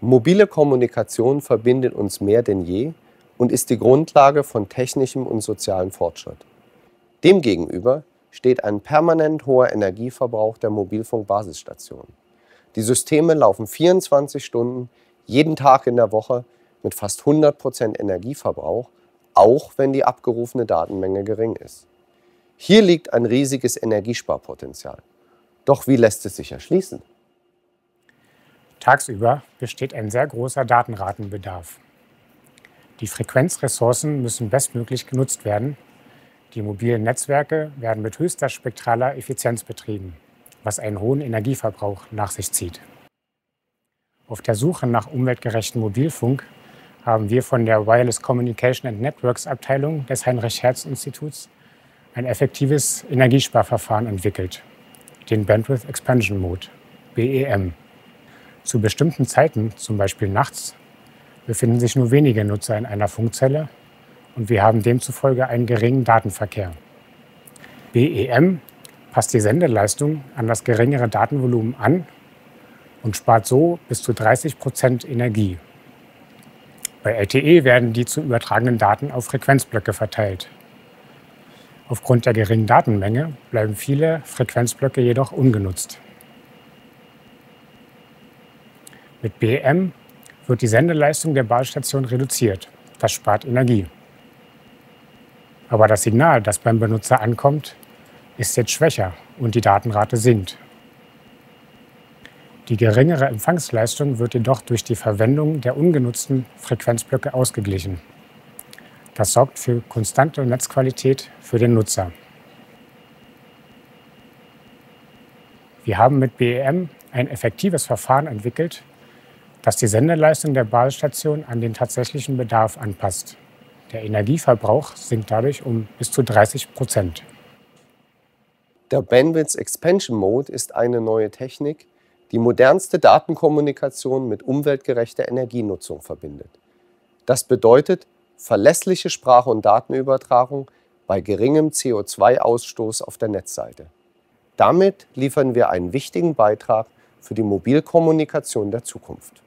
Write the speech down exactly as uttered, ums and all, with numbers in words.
Mobile Kommunikation verbindet uns mehr denn je und ist die Grundlage von technischem und sozialem Fortschritt. Demgegenüber steht ein permanent hoher Energieverbrauch der Mobilfunkbasisstationen. Die Systeme laufen vierundzwanzig Stunden, jeden Tag in der Woche mit fast hundert Prozent Energieverbrauch, auch wenn die abgerufene Datenmenge gering ist. Hier liegt ein riesiges Energiesparpotenzial. Doch wie lässt es sich erschließen? Tagsüber besteht ein sehr großer Datenratenbedarf. Die Frequenzressourcen müssen bestmöglich genutzt werden. Die mobilen Netzwerke werden mit höchster spektraler Effizienz betrieben, was einen hohen Energieverbrauch nach sich zieht. Auf der Suche nach umweltgerechtem Mobilfunk haben wir von der Wireless Communication and Networks Abteilung des Heinrich-Hertz-Instituts ein effektives Energiesparverfahren entwickelt, den Bandwidth Expansion Mode, B E M. Zu bestimmten Zeiten, zum Beispiel nachts, befinden sich nur wenige Nutzer in einer Funkzelle und wir haben demzufolge einen geringen Datenverkehr. B E M passt die Sendeleistung an das geringere Datenvolumen an und spart so bis zu dreißig Prozent Energie. Bei L T E werden die zu übertragenen Daten auf Frequenzblöcke verteilt. Aufgrund der geringen Datenmenge bleiben viele Frequenzblöcke jedoch ungenutzt. Mit B E M wird die Sendeleistung der Basisstation reduziert. Das spart Energie. Aber das Signal, das beim Benutzer ankommt, ist jetzt schwächer und die Datenrate sinkt. Die geringere Empfangsleistung wird jedoch durch die Verwendung der ungenutzten Frequenzblöcke ausgeglichen. Das sorgt für konstante Netzqualität für den Nutzer. Wir haben mit B E M ein effektives Verfahren entwickelt, das die Sendeleistung der Basisstation an den tatsächlichen Bedarf anpasst. Der Energieverbrauch sinkt dadurch um bis zu dreißig Prozent. Der Bandwidth Expansion Mode ist eine neue Technik, die modernste Datenkommunikation mit umweltgerechter Energienutzung verbindet. Das bedeutet verlässliche Sprache- und Datenübertragung bei geringem C O zwei Ausstoß auf der Netzseite. Damit liefern wir einen wichtigen Beitrag für die Mobilkommunikation der Zukunft.